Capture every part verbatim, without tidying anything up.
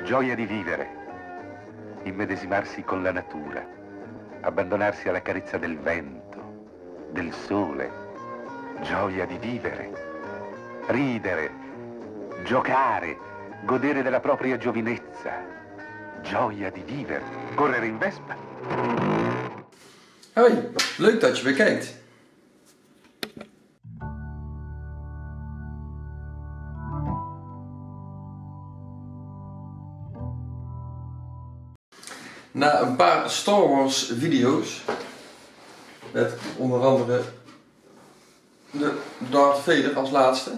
Gioia di vivere, immedesimarsi con la natura, abbandonarsi alla carezza del vento, del sole. Gioia di vivere, ridere, giocare, godere della propria giovinezza. Gioia di vivere, correre in Vespa. Hoi, leuk dat je weer kijkt. Na een paar Star Wars video's, met onder andere de Darth Vader als laatste,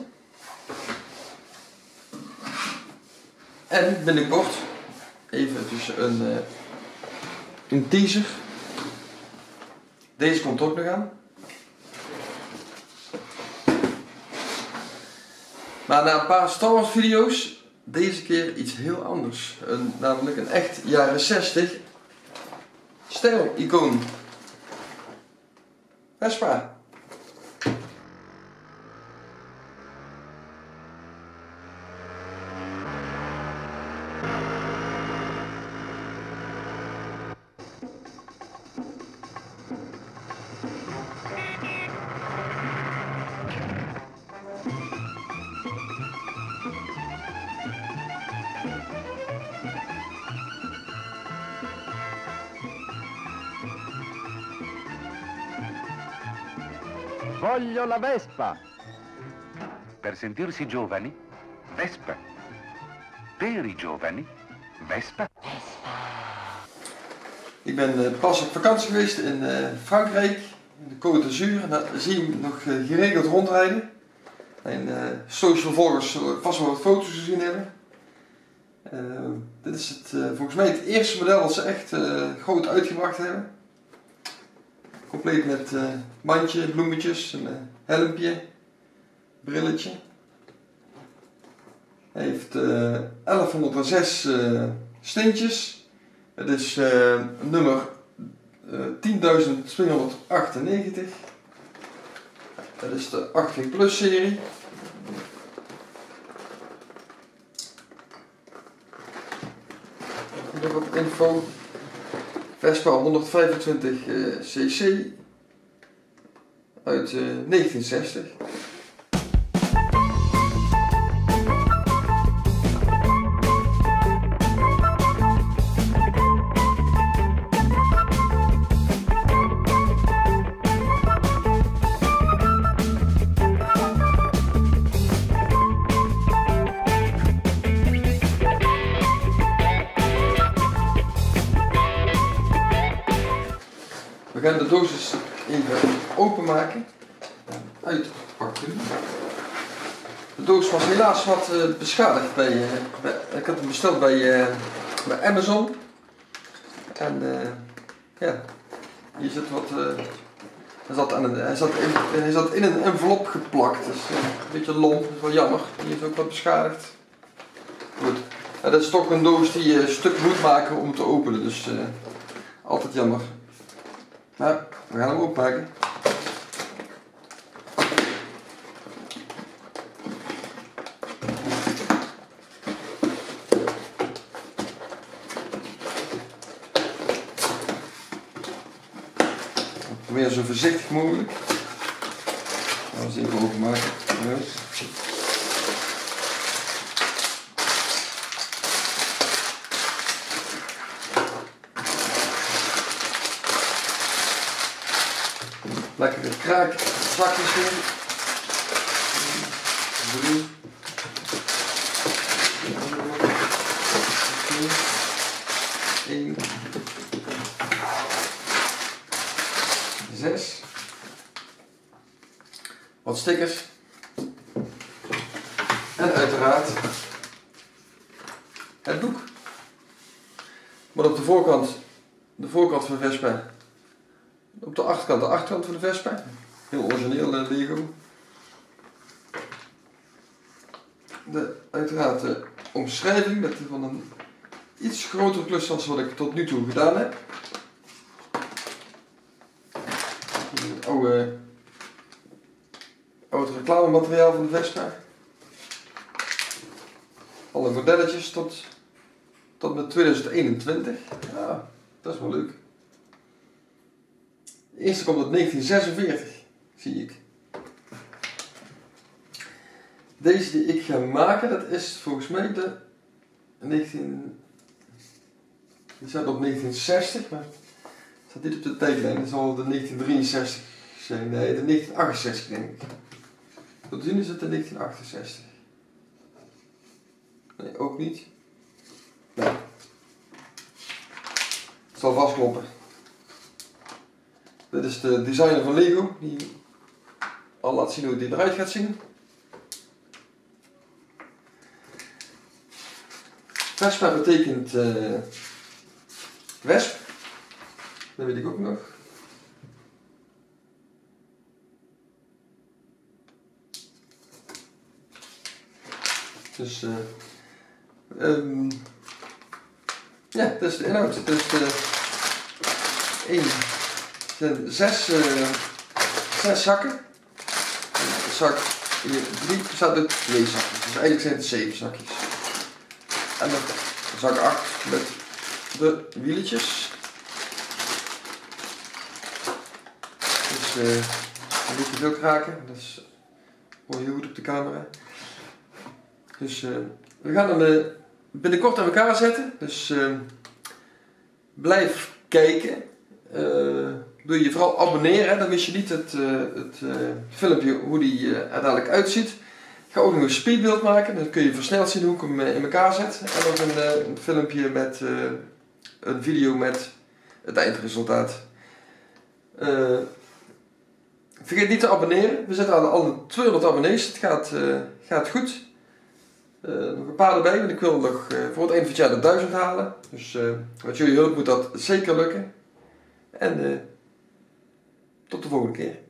en binnenkort even tussen een, uh, een teaser. Deze komt ook nog aan. Maar na een paar Star Wars video's, deze keer iets heel anders. Een, namelijk een echt jaren zestig stijl-icoon. Vespa. Voglio la Vespa. Per sentirsi giovani, Vespa. Per i giovani, Vespa. Ik ben uh, pas op vakantie geweest in uh, Frankrijk, in de Côte d'Azur. En daar zie je hem nog uh, geregeld rondrijden. En uh, social volgers zullen vast wel wat foto's gezien hebben. Uh, dit is het, uh, volgens mij het eerste model dat ze echt uh, groot uitgebracht hebben. Compleet met uh, mandje, bloemetjes, een uh, helmpje, brilletje. Hij heeft uh, elfhonderdzes uh, steentjes. Het is uh, nummer uh, tienduizend tweehonderdachtennegentig. Dat is de achttien plus serie. Nog wat info. Vespa honderdvijfentwintig cc uit uh, negentienzestig. We gaan de doos eens even openmaken en uitpakken. De doos was helaas wat uh, beschadigd bij, uh, bij, ik had hem besteld bij, uh, bij Amazon. En uh, ja, hier zit wat, uh, hij, zat aan een, hij, zat in, hij zat in een envelop geplakt, dus uh, een beetje lomp, dat is wel jammer. Hier is ook wat beschadigd. Goed, ja, dat is toch een doos die je stuk moet maken om te openen, dus uh, altijd jammer. Nou, we gaan hem openmaken. Probeer zo voorzichtig mogelijk. Gaan we eens even openmaken. Lekkere kraak, zakjes in. Drie. Eén. Zes. Wat stickers. En uiteraard het boek. Maar op de voorkant, de voorkant van Vespa. Op de achterkant, de achterkant van de Vespa. Heel origineel uh, Lego. De, uiteraard de omschrijving met van een iets grotere klus als wat ik tot nu toe gedaan heb. Het oude, oude reclamemateriaal van de Vespa. Alle modelletjes tot tot met tweeduizend eenentwintig. Ja, dat is wel leuk. De eerste komt uit negentien zesenveertig, zie ik. Deze die ik ga maken, dat is volgens mij de negentien... Die staat op negentien zestig, maar staat niet op de tijdlijn. Dat zal de negentien drieënzestig zijn. Nee, de negentien achtenzestig denk ik. Tot zien is het de negentien achtenzestig. Nee, ook niet. Nee. Het zal vast kloppen. Dit is de designer van Lego, die al laat zien hoe die eruit gaat zien. Vespa betekent uh, wesp. Dat weet ik ook nog. Dus uh, um, ja, dat is de inhoud. Dus de één, zijn zes, uh, zes zakken. De zak hier drie bestaat uit twee zakjes. Dus eigenlijk zijn het zeven zakjes. En dan zak acht met de wieletjes. Dus uh, een beetje veel kraken. Dat is, hoor je goed op de camera. Dus uh, we gaan hem uh, binnenkort aan elkaar zetten. Dus uh, blijf kijken. Uh, doe je vooral abonneren. Hè? Dan mis je niet het, uh, het uh, filmpje hoe die uh, uiteindelijk uitziet. Ik ga ook nog een speedbeeld maken. Dan kun je versneld zien hoe ik hem uh, in elkaar zet. En ook een, uh, een filmpje met uh, een video met het eindresultaat. Uh, vergeet niet te abonneren. We zitten aan alle tweehonderd abonnees. Het gaat, uh, gaat goed. Uh, nog een paar erbij, want ik wil nog uh, voor het eind van het jaar de duizend halen. Dus uh, met jullie hulp moet dat zeker lukken. En uh, tot de volgende keer.